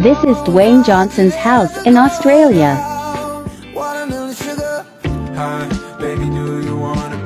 This is Dwayne Johnson's house in Australia. Watermelon sugar. Hi, baby, do you wanna